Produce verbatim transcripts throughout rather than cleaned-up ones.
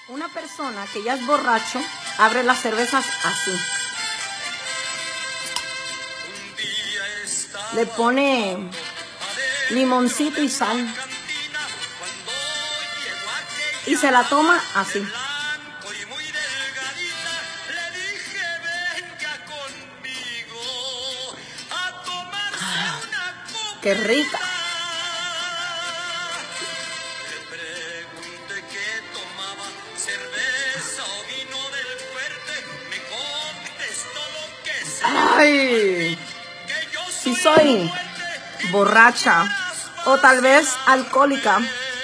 Una persona que ya es borracho abre las cervezas así. Le pone limoncito y sal. Y se la toma así. Ah, ¡qué rica! Ay, si soy borracha o tal vez alcohólica,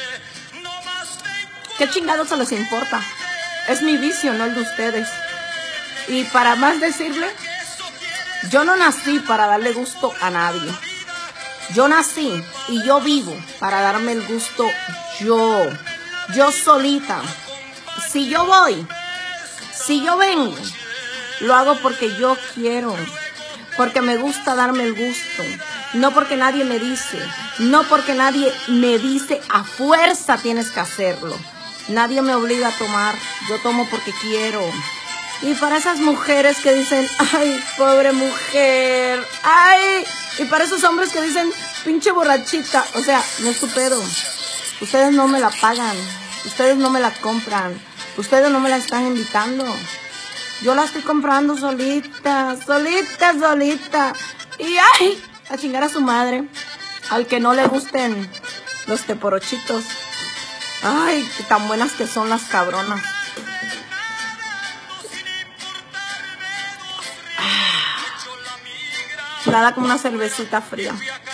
¿qué chingados se les importa? Es mi vicio, no el de ustedes. Y para más decirle, yo no nací para darle gusto a nadie. Yo nací y yo vivo para darme el gusto yo, yo solita. Si yo voy, si yo vengo, lo hago porque yo quiero, porque me gusta darme el gusto, no porque nadie me dice, no porque nadie me dice a fuerza tienes que hacerlo. Nadie me obliga a tomar, yo tomo porque quiero. Y para esas mujeres que dicen, ay, pobre mujer, ay, y para esos hombres que dicen, pinche borrachita, o sea, no es tu pedo. Ustedes no me la pagan, ustedes no me la compran, ustedes no me la están invitando. Yo la estoy comprando solita, solita, solita. Y ay, a chingar a su madre. Al que no le gusten los teporochitos. Ay, qué tan buenas que son las cabronas. Ah, nada como una cervecita fría.